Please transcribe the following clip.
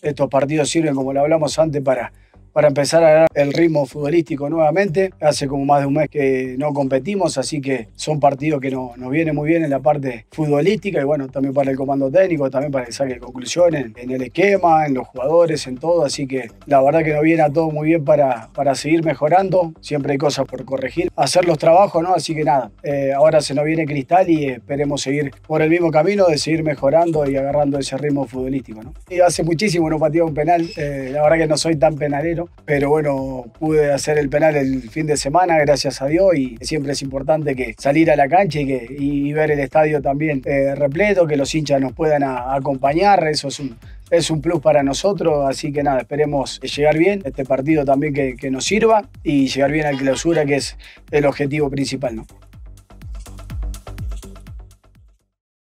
Estos partidos sirven, como lo hablamos antes, para empezar a dar el ritmo futbolístico nuevamente. Hace como más de un mes que no competimos, así que son partidos que nos vienen muy bien en la parte futbolística y bueno, también para el comando técnico, también para el saque de conclusiones, en el esquema, en los jugadores, en todo. Así que la verdad que nos viene a todos muy bien para seguir mejorando. Siempre hay cosas por corregir, hacer los trabajos, ¿no? Así que nada, ahora se nos viene Cristal y esperemos seguir por el mismo camino de seguir mejorando y agarrando ese ritmo futbolístico, ¿no? Y hace muchísimo no pateaba un penal, la verdad que no soy tan penalero, pero bueno, pude hacer el penal el fin de semana, gracias a Dios, y siempre es importante que salir a la cancha y ver el estadio también repleto, que los hinchas nos puedan acompañar. Eso es un plus para nosotros, así que nada, esperemos llegar bien, este partido también que nos sirva y llegar bien al clausura, que es el objetivo principal, ¿no?